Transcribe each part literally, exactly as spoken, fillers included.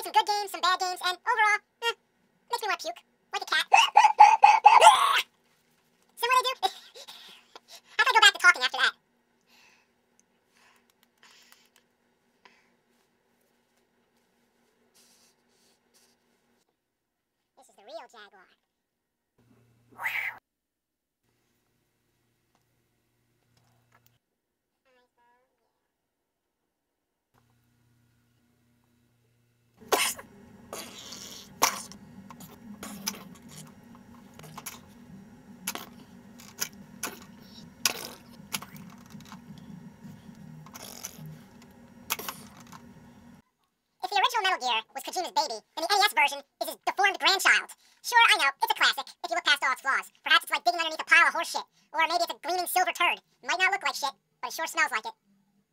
some good games, some bad games, and overall, eh, makes me want to puke. Like a cat. So what I do? How do I go back to talking after that? This is the real Jaguar. Metal Gear was Kojima's baby, and the N E S version is his deformed grandchild. Sure, I know, it's a classic, if you look past all its flaws. Perhaps it's like digging underneath a pile of horse shit, or maybe it's a gleaming silver turd. It might not look like shit, but it sure smells like it.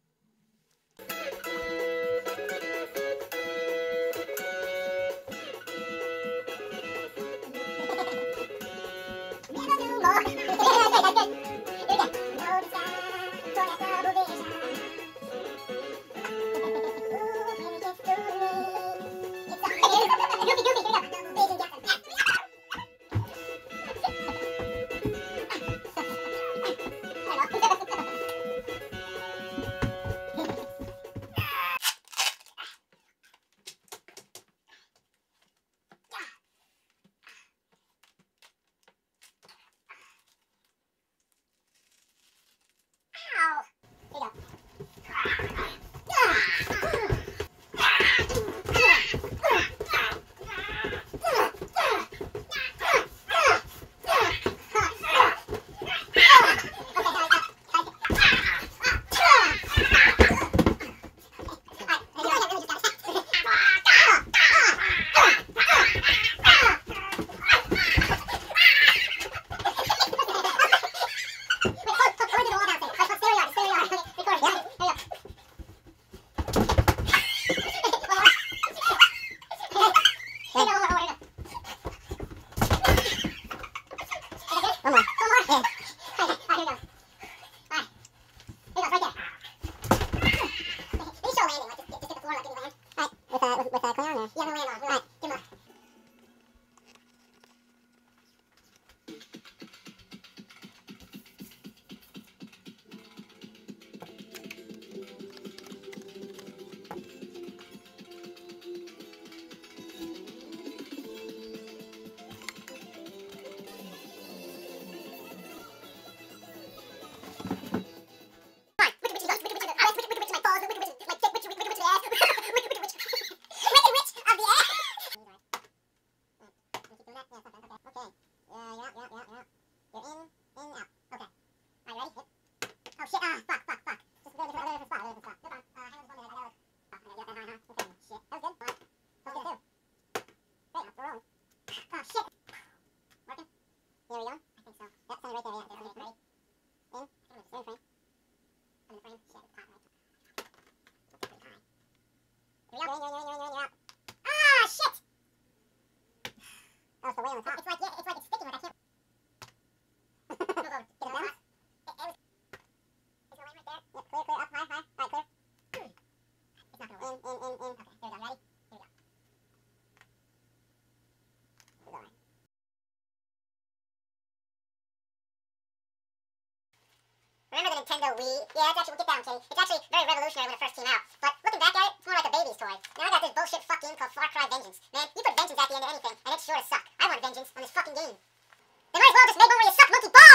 Remember the Nintendo Wii? Yeah, it's actually, we'll get down, Kenny. It's actually very revolutionary when it first came out. But looking back at it, it's more like a baby's toy. Now I got this bullshit fuck game called Far Cry Vengeance. Man, you put Vengeance at the end of anything, and it's sure to suck. I want Vengeance on this fucking game. They might as well just make one where you suck monkey balls!